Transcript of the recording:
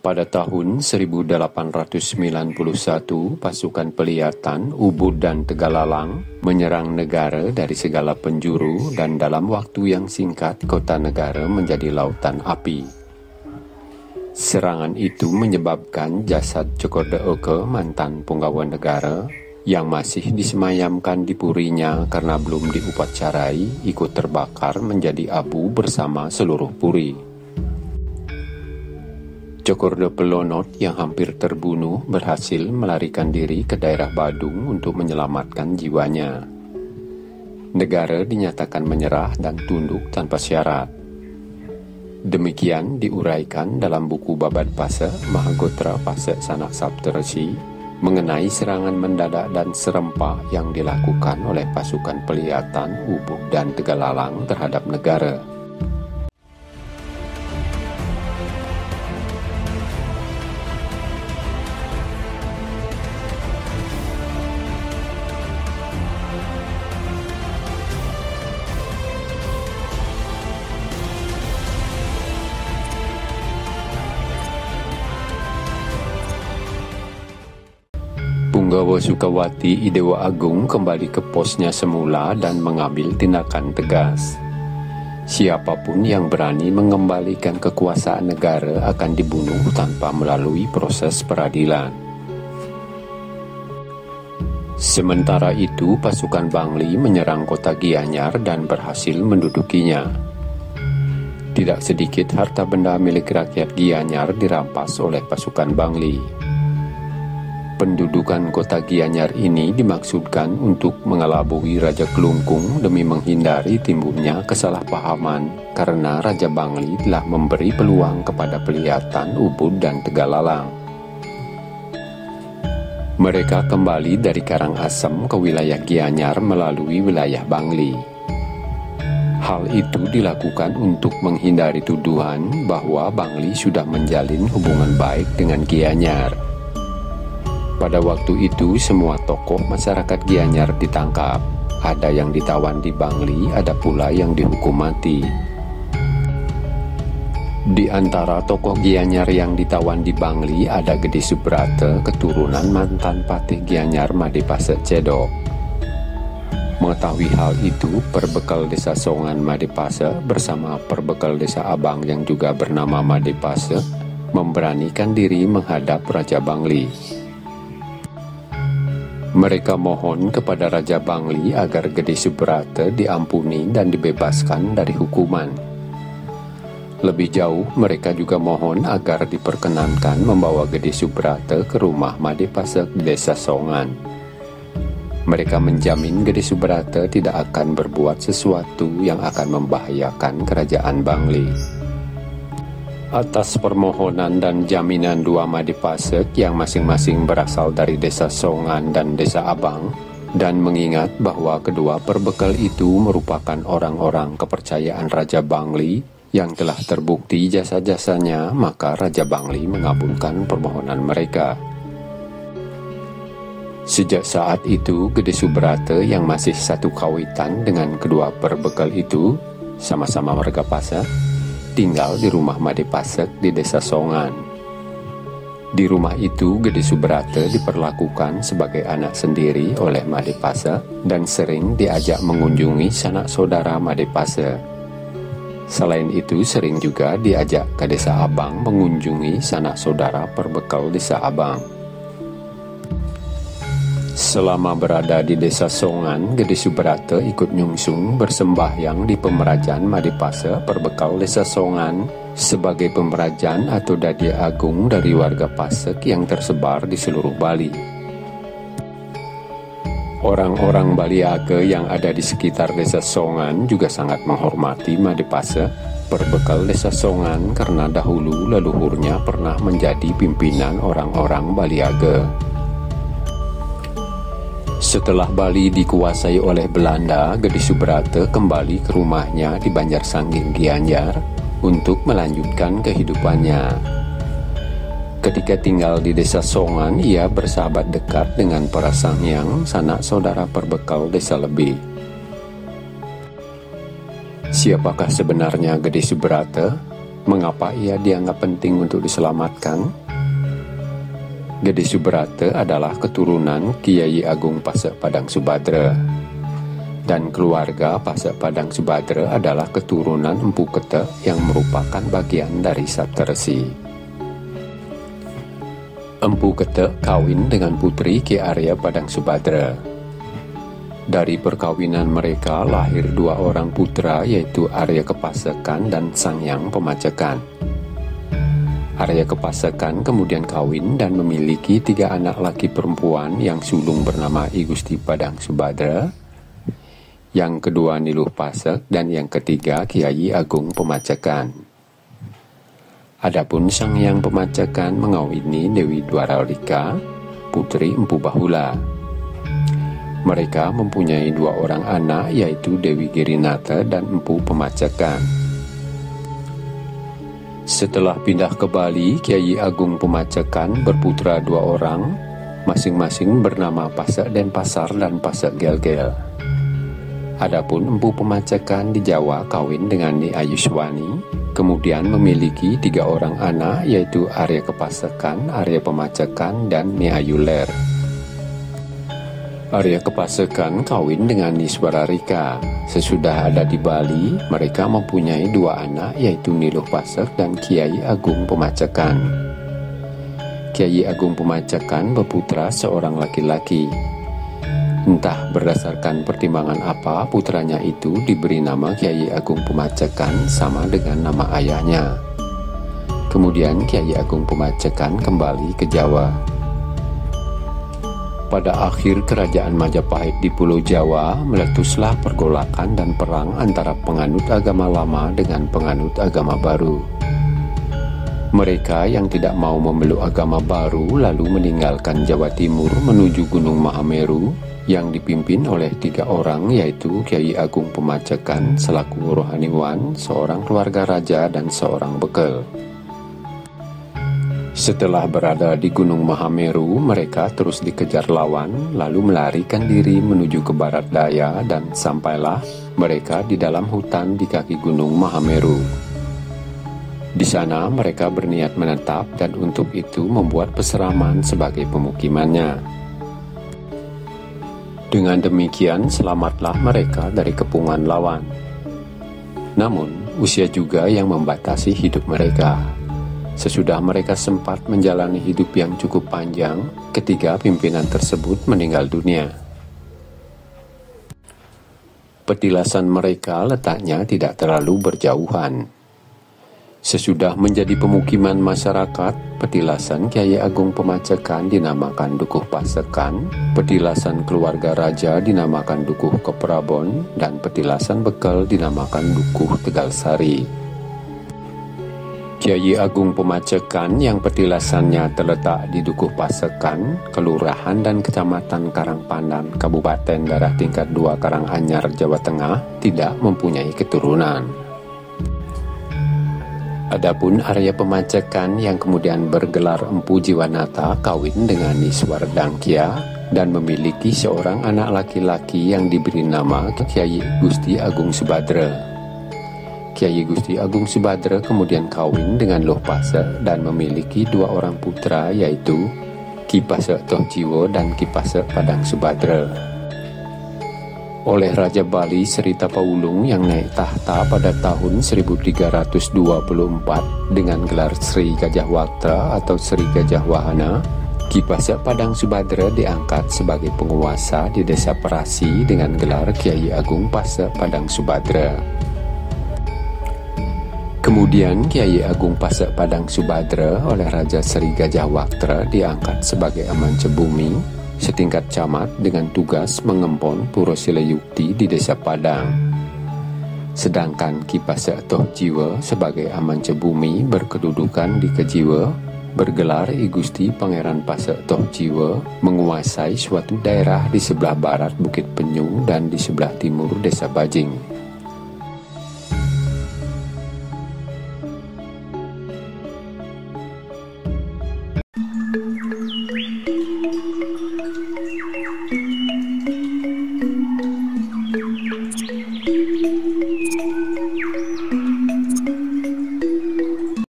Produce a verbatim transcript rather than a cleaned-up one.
Pada tahun seribu delapan ratus sembilan puluh satu, pasukan Pelihatan, Ubud dan Tegalalang menyerang negara dari segala penjuru dan dalam waktu yang singkat kota negara menjadi lautan api. Serangan itu menyebabkan jasad Cokorda Oke, mantan punggawa negara, yang masih disemayamkan di purinya karena belum diupacarai, ikut terbakar menjadi abu bersama seluruh puri. Cokorda Pelonot yang hampir terbunuh berhasil melarikan diri ke daerah Badung untuk menyelamatkan jiwanya. Negara dinyatakan menyerah dan tunduk tanpa syarat. Demikian diuraikan dalam buku Babad Pase Mahagotra Pase Sanak Saptarsi mengenai serangan mendadak dan serempak yang dilakukan oleh pasukan Pelihatan, Ubud dan Tegalalang terhadap negara. Punggawa Sukawati Idewa Agung kembali ke posnya semula dan mengambil tindakan tegas. Siapapun yang berani mengembalikan kekuasaan negara akan dibunuh tanpa melalui proses peradilan. Sementara itu, pasukan Bangli menyerang kota Gianyar dan berhasil mendudukinya. Tidak sedikit harta benda milik rakyat Gianyar dirampas oleh pasukan Bangli. Pendudukan kota Gianyar ini dimaksudkan untuk mengelabui Raja Kelungkung demi menghindari timbulnya kesalahpahaman karena Raja Bangli telah memberi peluang kepada Pelihatan, Ubud dan Tegalalang. Mereka kembali dari Karangasem ke wilayah Gianyar melalui wilayah Bangli. Hal itu dilakukan untuk menghindari tuduhan bahwa Bangli sudah menjalin hubungan baik dengan Gianyar. Pada waktu itu semua tokoh masyarakat Gianyar ditangkap. Ada yang ditawan di Bangli, ada pula yang dihukum mati. Di antara tokoh Gianyar yang ditawan di Bangli ada Gede Subrata, keturunan mantan Patih Gianyar Madepase Cedok. Mengetahui hal itu, Perbekal Desa Songan Madepase bersama Perbekal Desa Abang yang juga bernama Madepase memberanikan diri menghadap Raja Bangli. Mereka mohon kepada Raja Bangli agar Gede Subrata diampuni dan dibebaskan dari hukuman. Lebih jauh, mereka juga mohon agar diperkenankan membawa Gede Subrata ke rumah Madepase Desa Songan. Mereka menjamin Gede Subrata tidak akan berbuat sesuatu yang akan membahayakan kerajaan Bangli. Atas permohonan dan jaminan dua Madepase yang masing-masing berasal dari Desa Songan dan Desa Abang, dan mengingat bahwa kedua perbekal itu merupakan orang-orang kepercayaan Raja Bangli yang telah terbukti jasa-jasanya, maka Raja Bangli mengabulkan permohonan mereka. Sejak saat itu, Gede Subrata yang masih satu kawitan dengan kedua perbekal itu, sama-sama warga Pase, tinggal di rumah Madepase di Desa Songan. Di rumah itu, Gede Subrata diperlakukan sebagai anak sendiri oleh Madepase dan sering diajak mengunjungi sanak saudara Madepase. Selain itu, sering juga diajak ke Desa Abang mengunjungi sanak saudara perbekal Desa Abang. Selama berada di Desa Songan, Gede Subrata ikut nyungsung bersembahyang di Pemerajan Madepase Perbekal Desa Songan sebagai pemerajan atau dadia agung dari warga Pasek yang tersebar di seluruh Bali. Orang-orang Baliage yang ada di sekitar Desa Songan juga sangat menghormati Madepase Perbekal Desa Songan karena dahulu leluhurnya pernah menjadi pimpinan orang-orang Baliage. Setelah Bali dikuasai oleh Belanda, Gede Subrata kembali ke rumahnya di Banjarsanggeng Gianyar untuk melanjutkan kehidupannya. Ketika tinggal di Desa Songan, ia bersahabat dekat dengan para sangyang, sanak saudara perbekal Desa Lebih. Siapakah sebenarnya Gede Subrata? Mengapa ia dianggap penting untuk diselamatkan? Gede Subrata adalah keturunan Kiai Agung Pasek Padang Subadra, dan keluarga Pasek Padang Subadra adalah keturunan Empu Ketek yang merupakan bagian dari Saptarsi. Empu Ketek kawin dengan putri Ki Arya Padang Subadra. Dari perkawinan mereka lahir dua orang putra, yaitu Arya Kepasekan dan Sangyang Pemacekan. Arya Kepasekan kemudian kawin dan memiliki tiga anak laki perempuan yang sulung bernama I Gusti Padang Subadra, yang kedua Niluh Pasek, dan yang ketiga Kiai Agung Pemacekan. Adapun Sangyang Pemacekan mengawini Dewi Dwaralika, putri Empu Bahula. Mereka mempunyai dua orang anak, yaitu Dewi Girinata dan Empu Pemacekan. Setelah pindah ke Bali, Kiai Agung Pemacekan berputra dua orang, masing-masing bernama Pasek Denpasar dan Pasek Gelgel. Adapun Empu Pemacekan di Jawa kawin dengan Ni Ayuswani, kemudian memiliki tiga orang anak, yaitu Arya Kepasekan, Arya Pemacekan, dan Ni Ayuler. Arya Kepasekan kawin dengan Niswara Rika. Sesudah ada di Bali, mereka mempunyai dua anak, yaitu Niluh Pasek dan Kiai Agung Pemacekan. Kiai Agung Pemacekan berputra seorang laki-laki. Entah berdasarkan pertimbangan apa, putranya itu diberi nama Kiai Agung Pemacekan sama dengan nama ayahnya. Kemudian Kiai Agung Pemacekan kembali ke Jawa. Pada akhir kerajaan Majapahit di Pulau Jawa, meletuslah pergolakan dan perang antara penganut agama lama dengan penganut agama baru. Mereka yang tidak mau memeluk agama baru lalu meninggalkan Jawa Timur menuju Gunung Mahameru yang dipimpin oleh tiga orang, yaitu Kiai Agung Pemacekan selaku rohaniwan, seorang keluarga raja, dan seorang bekel. Setelah berada di Gunung Mahameru, mereka terus dikejar lawan, lalu melarikan diri menuju ke barat daya, dan sampailah mereka di dalam hutan di kaki Gunung Mahameru. Di sana mereka berniat menetap dan untuk itu membuat peseraman sebagai pemukimannya. Dengan demikian selamatlah mereka dari kepungan lawan. Namun, usia juga yang membatasi hidup mereka. Sesudah mereka sempat menjalani hidup yang cukup panjang, ketiga pimpinan tersebut meninggal dunia. Petilasan mereka letaknya tidak terlalu berjauhan. Sesudah menjadi pemukiman masyarakat, petilasan Kiai Agung Pemacekan dinamakan Dukuh Pasekan, petilasan keluarga raja dinamakan Dukuh Keprabon, dan petilasan bekel dinamakan Dukuh Tegalsari. Kiai Agung Pemacekan yang petilasannya terletak di Dukuh Pasekan, Kelurahan dan Kecamatan Karangpandan, Kabupaten Daerah Tingkat dua Karanganyar, Jawa Tengah, tidak mempunyai keturunan. Adapun Arya Pemacekan yang kemudian bergelar Empu Jiwanata kawin dengan Niswar Dangkia dan memiliki seorang anak laki-laki yang diberi nama Kiai Gusti Agung Subadra. Kiai Gusti Agung Subadra kemudian kawin dengan Loh Pasek dan memiliki dua orang putra, yaitu Ki Pasek Tohjiwo dan Ki Pasek Padang Subadra. Oleh Raja Bali Sri Tapaulung yang naik tahta pada tahun seribu tiga ratus dua puluh empat dengan gelar Sri Gajah Wakta atau Sri Gajah Wahana, Ki Pasek Padang Subadra diangkat sebagai penguasa di Desa Perasi dengan gelar Kiai Agung Pasek Padang Subadra. Kemudian Kiai Agung Pasek Padang Subadra oleh Raja Sri Gajah Waktra diangkat sebagai Amance Bumi setingkat camat dengan tugas mengempon Puro Sileyukti di Desa Padang. Sedangkan Ki Pasek Tohjiwo sebagai Amance Bumi berkedudukan di Kejiwo, bergelar I Gusti Pangeran Pasek Tohjiwo, menguasai suatu daerah di sebelah barat Bukit Penyung dan di sebelah timur Desa Bajing.